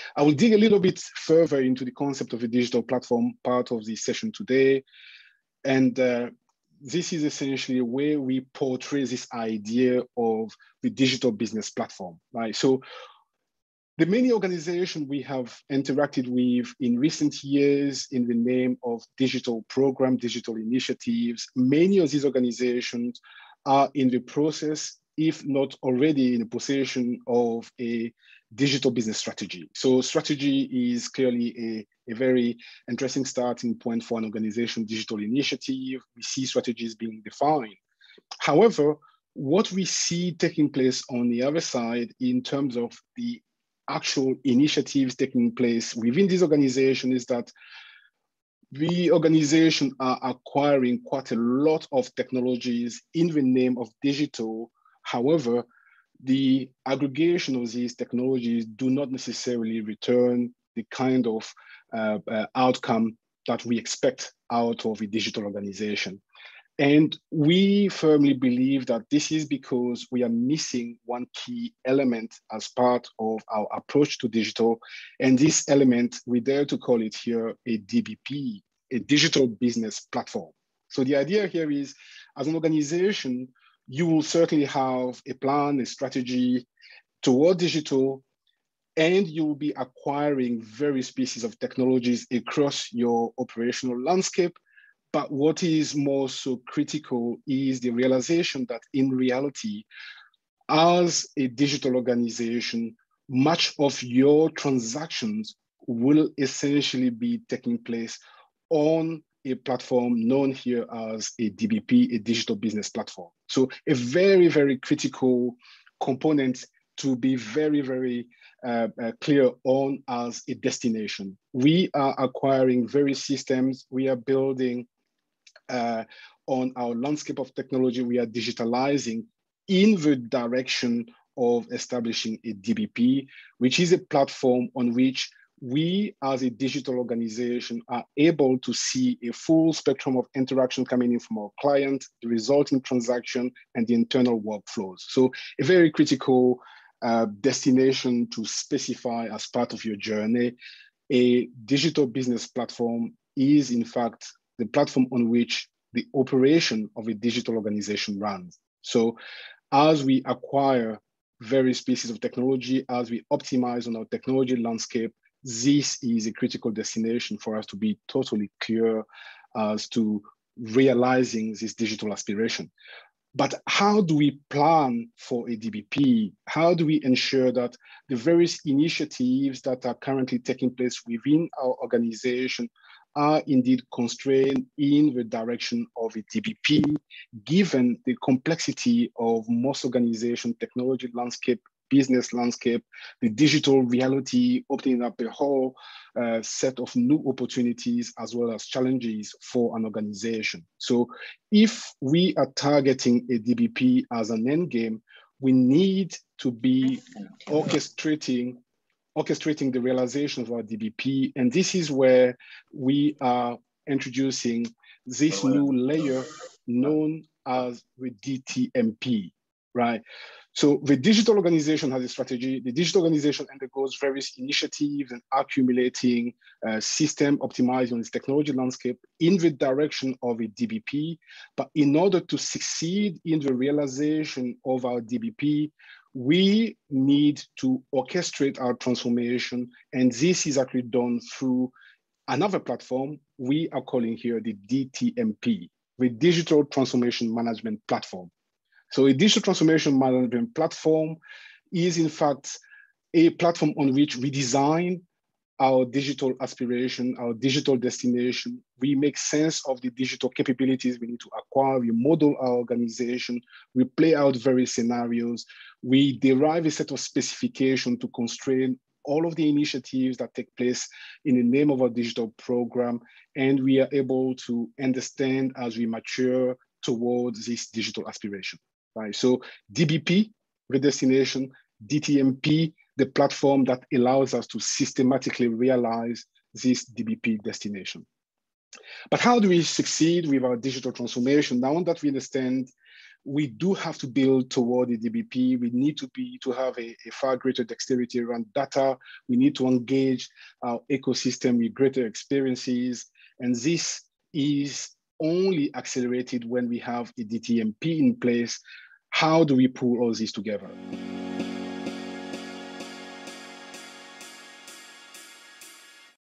I will dig a little bit further into the concept of a digital platform, part of the session today. And this is essentially where we portray this idea of the digital business platform, right? So the many organizations we have interacted with in recent years in the name of digital program, digital initiatives, many of these organizations are in the process, if not already in a possession of a digital business strategy. So strategy is clearly a very interesting starting point for an organization digital initiative. We see strategies being defined. However, what we see taking place on the other side in terms of the actual initiatives taking place within this organization is that the organization are acquiring quite a lot of technologies in the name of digital. However, the aggregation of these technologies do not necessarily return the kind of outcome that we expect out of a digital organization. And we firmly believe that this is because we are missing one key element as part of our approach to digital. And this element, we dare to call it here a DBP, a digital business platform. So the idea here is, as an organization, you will certainly have a plan, a strategy toward digital, and you will be acquiring various pieces of technologies across your operational landscape. But what is more so critical is the realization that in reality, as a digital organization, much of your transactions will essentially be taking place on a platform known here as a DBP, a digital business platform. So a very, very critical component to be very, very clear on as a destination. We are acquiring various systems. We are building on our landscape of technology. We are digitalizing in the direction of establishing a DBP, which is a platform on which we as a digital organization are able to see a full spectrum of interaction coming in from our client, the resulting transaction, and the internal workflows. So a very critical destination to specify as part of your journey. A digital business platform is in fact the platform on which the operation of a digital organization runs. So as we acquire various pieces of technology, as we optimize on our technology landscape, this is a critical destination for us to be totally clear as to realizing this digital aspiration. But how do we plan for a DBP? How do we ensure that the various initiatives that are currently taking place within our organization are indeed constrained in the direction of a DBP, given the complexity of most organization technology landscape, business landscape, the digital reality, opening up a whole set of new opportunities as well as challenges for an organization. So if we are targeting a DBP as an end game, we need to be orchestrating the realization of our DBP. And this is where we are introducing this new layer known as the DTMP, right? So the digital organization has a strategy. The digital organization undergoes various initiatives and accumulating system optimizing on its technology landscape in the direction of a DBP. But in order to succeed in the realization of our DBP, we need to orchestrate our transformation. And this is actually done through another platform we are calling here the DTMP, the Digital Transformation Management Platform. So a digital transformation management platform is in fact a platform on which we design our digital aspiration, our digital destination. We make sense of the digital capabilities we need to acquire. We model our organization. We play out various scenarios. We derive a set of specification to constrain all of the initiatives that take place in the name of our digital program. And we are able to understand as we mature towards this digital aspiration. Right. So DBP, the destination, DTMP, the platform that allows us to systematically realize this DBP destination. But how do we succeed with our digital transformation? Now that we understand we do have to build toward the DBP. We need to have a far greater dexterity around data. We need to engage our ecosystem with greater experiences. And this is only accelerated when we have a DTMP in place. How do we pull all this together?